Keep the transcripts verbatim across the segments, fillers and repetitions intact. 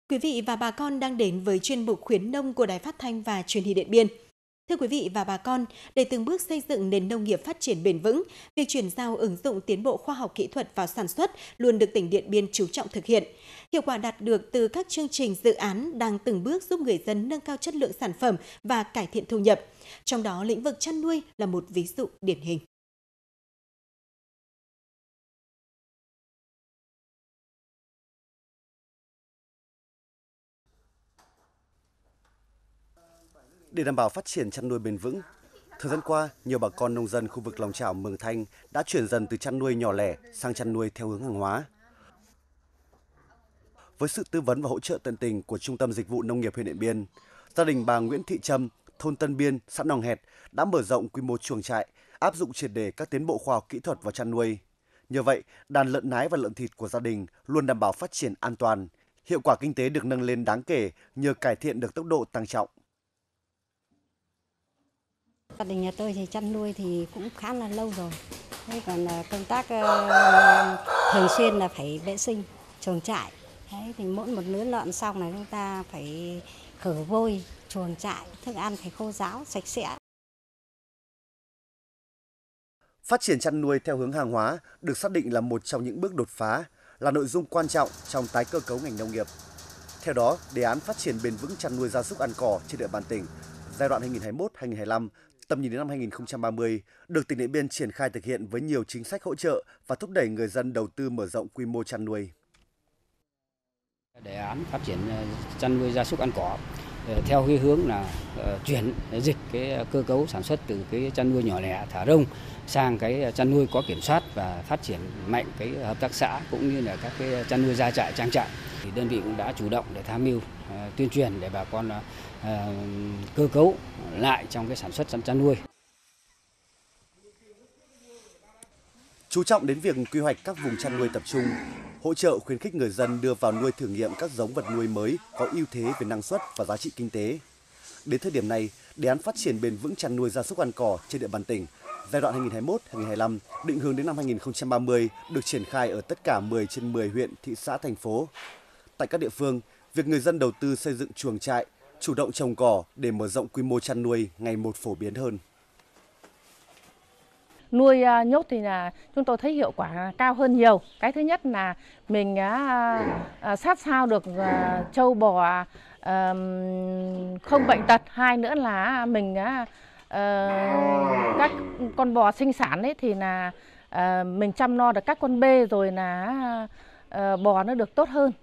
Quý vị và bà con đang đến với chuyên mục khuyến nông của Đài Phát thanh và Truyền hình Điện Biên. Thưa quý vị và bà con, để từng bước xây dựng nền nông nghiệp phát triển bền vững, việc chuyển giao ứng dụng tiến bộ khoa học kỹ thuật vào sản xuất luôn được tỉnh Điện Biên chú trọng thực hiện. Hiệu quả đạt được từ các chương trình dự án đang từng bước giúp người dân nâng cao chất lượng sản phẩm và cải thiện thu nhập. Trong đó, lĩnh vực chăn nuôi là một ví dụ điển hình. Để đảm bảo phát triển chăn nuôi bền vững, thời gian qua, nhiều bà con nông dân khu vực Lòng Chảo, Mường Thanh đã chuyển dần từ chăn nuôi nhỏ lẻ sang chăn nuôi theo hướng hàng hóa. Với sự tư vấn và hỗ trợ tận tình của Trung tâm Dịch vụ Nông nghiệp huyện Điện Biên, gia đình bà Nguyễn Thị Trâm, thôn Tân Biên, xã Nòng Hẹt đã mở rộng quy mô chuồng trại, áp dụng triệt để các tiến bộ khoa học kỹ thuật vào chăn nuôi. Nhờ vậy, đàn lợn nái và lợn thịt của gia đình luôn đảm bảo phát triển an toàn. Hiệu quả kinh tế được nâng lên đáng kể nhờ cải thiện được tốc độ tăng trọng. Gia đình nhà tôi thì chăn nuôi thì cũng khá là lâu rồi. Thế còn công tác uh, thường xuyên là phải vệ sinh chuồng trại. Đấy, thì mỗi một lứa lợn xong này chúng ta phải khử vôi chuồng trại, thức ăn phải khô ráo, sạch sẽ. Phát triển chăn nuôi theo hướng hàng hóa được xác định là một trong những bước đột phá, là nội dung quan trọng trong tái cơ cấu ngành nông nghiệp. Theo đó, đề án phát triển bền vững chăn nuôi gia súc ăn cỏ trên địa bàn tỉnh giai đoạn hai nghìn không trăm hai mươi mốt đến hai nghìn không trăm hai mươi lăm, tầm nhìn đến năm hai nghìn không trăm ba mươi được tỉnh Điện Biên triển khai thực hiện với nhiều chính sách hỗ trợ và thúc đẩy người dân đầu tư mở rộng quy mô chăn nuôi. Đề án phát triển chăn nuôi gia súc ăn cỏ theo cái hướng là chuyển dịch cái cơ cấu sản xuất từ cái chăn nuôi nhỏ lẻ thả rông sang cái chăn nuôi có kiểm soát và phát triển mạnh cái hợp tác xã cũng như là các cái chăn nuôi gia trại, trang trại. Thì đơn vị cũng đã chủ động để tham mưu uh, tuyên truyền để bà con uh, cơ cấu lại trong cái sản xuất chăn nuôi. Chú trọng đến việc quy hoạch các vùng chăn nuôi tập trung, hỗ trợ khuyến khích người dân đưa vào nuôi thử nghiệm các giống vật nuôi mới có ưu thế về năng suất và giá trị kinh tế. Đến thời điểm này, đề án phát triển bền vững chăn nuôi gia súc ăn cỏ trên địa bàn tỉnh giai đoạn hai nghìn không trăm hai mươi mốt đến hai nghìn không trăm hai mươi lăm, định hướng đến năm hai nghìn không trăm ba mươi được triển khai ở tất cả mười trên mười huyện, thị xã, thành phố. Tại các địa phương, việc người dân đầu tư xây dựng chuồng trại, chủ động trồng cỏ để mở rộng quy mô chăn nuôi ngày một phổ biến hơn. Nuôi nhốt thì là chúng tôi thấy hiệu quả cao hơn nhiều. Cái thứ nhất là mình sát sao được trâu bò không bệnh tật. Hai nữa là mình các con bò sinh sản ấy thì là mình chăm lo được các con bê rồi là bò nó được tốt hơn.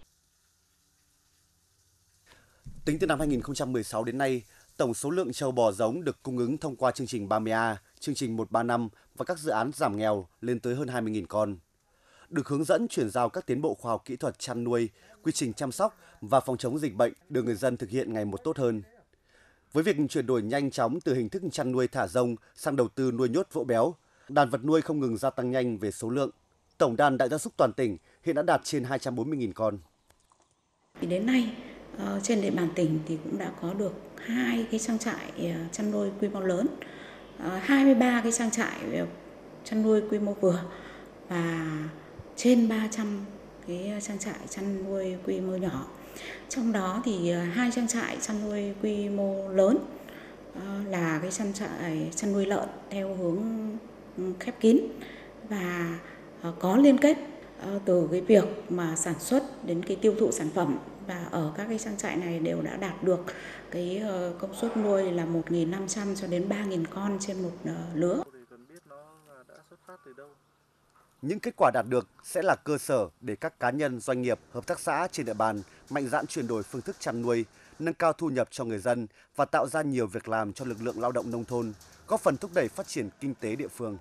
Tính từ năm hai nghìn không trăm mười sáu đến nay, tổng số lượng trâu bò giống được cung ứng thông qua chương trình ba mươi A, chương trình một ba năm và các dự án giảm nghèo lên tới hơn hai mươi nghìn con. Được hướng dẫn chuyển giao các tiến bộ khoa học kỹ thuật chăn nuôi, quy trình chăm sóc và phòng chống dịch bệnh được người dân thực hiện ngày một tốt hơn. Với việc chuyển đổi nhanh chóng từ hình thức chăn nuôi thả rông sang đầu tư nuôi nhốt vỗ béo, đàn vật nuôi không ngừng gia tăng nhanh về số lượng. Tổng đàn đại gia súc toàn tỉnh hiện đã đạt trên hai trăm bốn mươi nghìn con. Đến nay, trên địa bàn tỉnh thì cũng đã có được hai cái trang trại chăn nuôi quy mô lớn, hai mươi ba cái trang trại chăn nuôi quy mô vừa và trên ba trăm cái trang trại chăn nuôi quy mô nhỏ. Trong đó thì hai trang trại chăn nuôi quy mô lớn là cái trang trại chăn nuôi lợn theo hướng khép kín và có liên kết từ cái việc mà sản xuất đến cái tiêu thụ sản phẩm, và ở các cái trang trại này đều đã đạt được cái công suất nuôi là một nghìn năm trăm cho đến ba nghìn con trên một lứa. Những kết quả đạt được sẽ là cơ sở để các cá nhân, doanh nghiệp, hợp tác xã trên địa bàn mạnh dạn chuyển đổi phương thức chăn nuôi, nâng cao thu nhập cho người dân và tạo ra nhiều việc làm cho lực lượng lao động nông thôn, góp phần thúc đẩy phát triển kinh tế địa phương.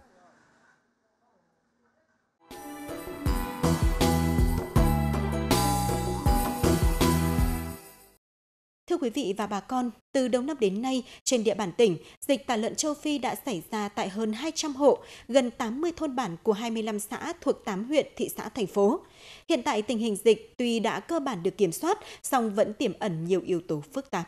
Thưa quý vị và bà con, từ đầu năm đến nay, trên địa bàn tỉnh, dịch tả lợn châu Phi đã xảy ra tại hơn hai trăm hộ, gần tám mươi thôn bản của hai mươi lăm xã thuộc tám huyện, thị xã, thành phố. Hiện tại tình hình dịch tuy đã cơ bản được kiểm soát, song vẫn tiềm ẩn nhiều yếu tố phức tạp.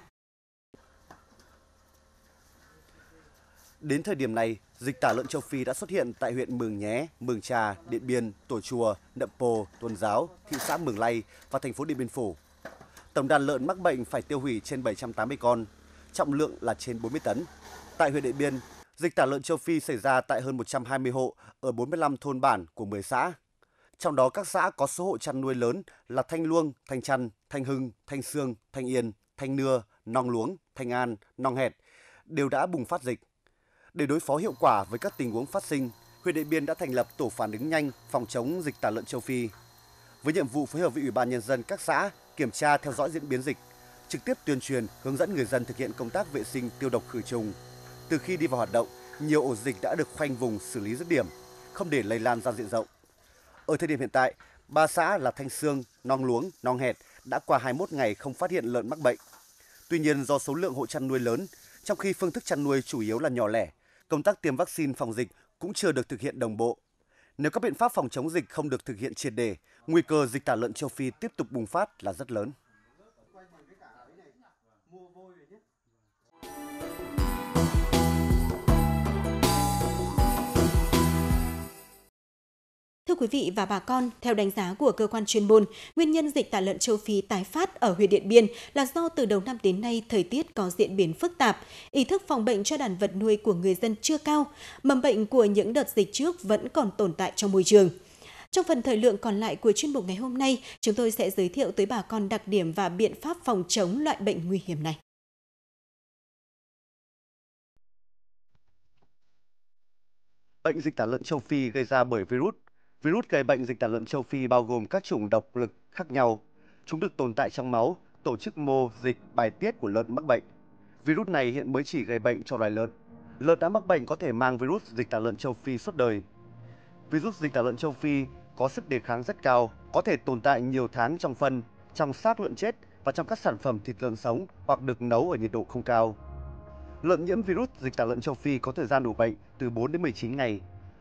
Đến thời điểm này, dịch tả lợn châu Phi đã xuất hiện tại huyện Mường Nhé, Mường Trà, Điện Biên, Tùa Chùa, Nậm Pồ, Tuần Giáo, thị xã Mường Lây và thành phố Điện Biên Phủ. Tổng đàn lợn mắc bệnh phải tiêu hủy trên bảy trăm tám mươi con, trọng lượng là trên bốn mươi tấn. Tại huyện Điện Biên, dịch tả lợn châu Phi xảy ra tại hơn một trăm hai mươi hộ ở bốn mươi lăm thôn bản của mười xã. Trong đó các xã có số hộ chăn nuôi lớn là Thanh Luông, Thanh Trăn, Thanh Hưng, Thanh Sương, Thanh Yên, Thanh Nưa, Nong Luống, Thanh An, Nong Hẹt đều đã bùng phát dịch. Để đối phó hiệu quả với các tình huống phát sinh, huyện Điện Biên đã thành lập tổ phản ứng nhanh phòng chống dịch tả lợn châu Phi với nhiệm vụ phối hợp với Ủy ban Nhân dân các xã kiểm tra theo dõi diễn biến dịch, trực tiếp tuyên truyền hướng dẫn người dân thực hiện công tác vệ sinh tiêu độc khử trùng. Từ khi đi vào hoạt động, nhiều ổ dịch đã được khoanh vùng xử lý dứt điểm, không để lây lan ra diện rộng. Ở thời điểm hiện tại, ba xã là Thanh Sương, Nong Luống, Nong Hẹt đã qua hai mươi mốt ngày không phát hiện lợn mắc bệnh. Tuy nhiên, do số lượng hộ chăn nuôi lớn, trong khi phương thức chăn nuôi chủ yếu là nhỏ lẻ, công tác tiêm vaccine phòng dịch cũng chưa được thực hiện đồng bộ. Nếu các biện pháp phòng chống dịch không được thực hiện triệt để, nguy cơ dịch tả lợn châu Phi tiếp tục bùng phát là rất lớn. Thưa quý vị và bà con, theo đánh giá của cơ quan chuyên môn, nguyên nhân dịch tả lợn châu Phi tái phát ở huyện Điện Biên là do từ đầu năm đến nay thời tiết có diễn biến phức tạp, ý thức phòng bệnh cho đàn vật nuôi của người dân chưa cao, mầm bệnh của những đợt dịch trước vẫn còn tồn tại trong môi trường. Trong phần thời lượng còn lại của chuyên mục ngày hôm nay, chúng tôi sẽ giới thiệu tới bà con đặc điểm và biện pháp phòng chống loại bệnh nguy hiểm này. Bệnh dịch tả lợn châu Phi gây ra bởi virus. Virus gây bệnh dịch tả lợn châu Phi bao gồm các chủng độc lực khác nhau. Chúng được tồn tại trong máu, tổ chức mô, dịch, bài tiết của lợn mắc bệnh. Virus này hiện mới chỉ gây bệnh cho loài lợn. Lợn đã mắc bệnh có thể mang virus dịch tả lợn châu Phi suốt đời. Virus dịch tả lợn châu Phi có sức đề kháng rất cao, có thể tồn tại nhiều tháng trong phân, trong xác lợn chết và trong các sản phẩm thịt lợn sống hoặc được nấu ở nhiệt độ không cao. Lợn nhiễm virus dịch tả lợn châu Phi có thời gian ủ bệnh từ bốn đến mười chín ngày.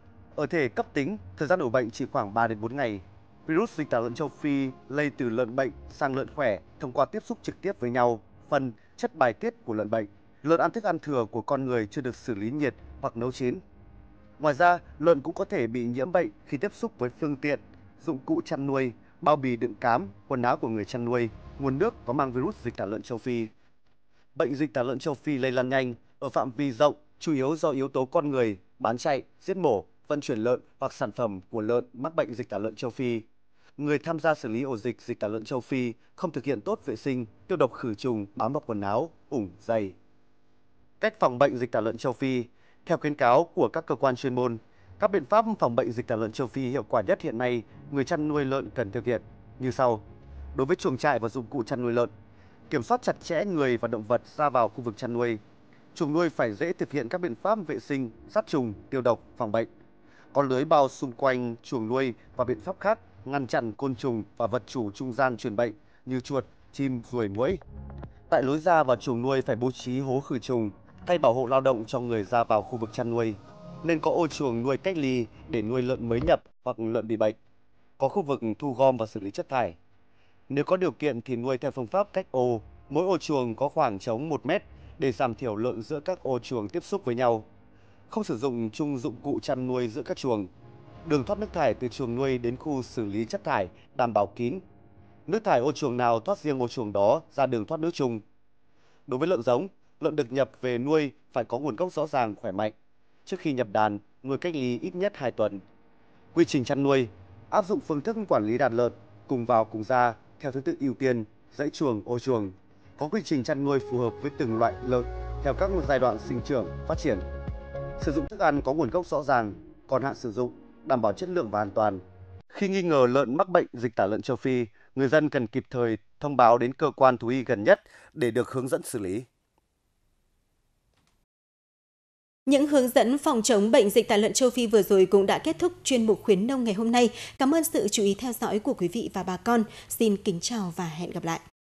Ở thể cấp tính, thời gian ủ bệnh chỉ khoảng ba đến bốn ngày. Virus dịch tả lợn châu Phi lây từ lợn bệnh sang lợn khỏe thông qua tiếp xúc trực tiếp với nhau, phân, chất bài tiết của lợn bệnh. Lợn ăn thức ăn thừa của con người chưa được xử lý nhiệt hoặc nấu chín. Ngoài ra, lợn cũng có thể bị nhiễm bệnh khi tiếp xúc với phương tiện, dụng cụ chăn nuôi, bao bì đựng cám, quần áo của người chăn nuôi, nguồn nước có mang virus dịch tả lợn châu Phi. Bệnh dịch tả lợn châu Phi lây lan nhanh ở phạm vi rộng, chủ yếu do yếu tố con người, bán chạy, giết mổ, vận chuyển lợn hoặc sản phẩm của lợn mắc bệnh dịch tả lợn châu Phi. Người tham gia xử lý ổ dịch dịch tả lợn châu Phi không thực hiện tốt vệ sinh, tiêu độc khử trùng bám vào quần áo, ủng, giày. Cách phòng bệnh dịch tả lợn châu Phi. Theo khuyến cáo của các cơ quan chuyên môn, các biện pháp phòng bệnh dịch tả lợn châu Phi hiệu quả nhất hiện nay người chăn nuôi lợn cần thực hiện như sau. Đối với chuồng trại và dụng cụ chăn nuôi lợn, kiểm soát chặt chẽ người và động vật ra vào khu vực chăn nuôi. Chuồng nuôi phải dễ thực hiện các biện pháp vệ sinh, sát trùng, tiêu độc, phòng bệnh. Có lưới bao xung quanh chuồng nuôi và biện pháp khác ngăn chặn côn trùng và vật chủ trung gian truyền bệnh như chuột, chim, ruồi, muỗi. Tại lối ra vào chuồng nuôi phải bố trí hố khử trùng, thay bảo hộ lao động cho người ra vào khu vực chăn nuôi. Nên có ô chuồng nuôi cách ly để nuôi lợn mới nhập hoặc lợn bị bệnh. Có khu vực thu gom và xử lý chất thải. Nếu có điều kiện thì nuôi theo phương pháp cách ô, mỗi ô chuồng có khoảng trống một mét để giảm thiểu lợn giữa các ô chuồng tiếp xúc với nhau. Không sử dụng chung dụng cụ chăn nuôi giữa các chuồng. Đường thoát nước thải từ chuồng nuôi đến khu xử lý chất thải đảm bảo kín. Nước thải ô chuồng nào thoát riêng ô chuồng đó ra đường thoát nước chung. Đối với lợn giống, lợn được nhập về nuôi phải có nguồn gốc rõ ràng, khỏe mạnh. Trước khi nhập đàn, nuôi cách ly ít nhất hai tuần. Quy trình chăn nuôi, áp dụng phương thức quản lý đàn lợn cùng vào cùng ra theo thứ tự ưu tiên, dãy chuồng, ô chuồng. Có quy trình chăn nuôi phù hợp với từng loại lợn theo các giai đoạn sinh trưởng, phát triển. Sử dụng thức ăn có nguồn gốc rõ ràng, còn hạn sử dụng, đảm bảo chất lượng và an toàn. Khi nghi ngờ lợn mắc bệnh dịch tả lợn châu Phi, người dân cần kịp thời thông báo đến cơ quan thú y gần nhất để được hướng dẫn xử lý. Những hướng dẫn phòng chống bệnh dịch tả lợn châu Phi vừa rồi cũng đã kết thúc chuyên mục khuyến nông ngày hôm nay. Cảm ơn sự chú ý theo dõi của quý vị và bà con. Xin kính chào và hẹn gặp lại.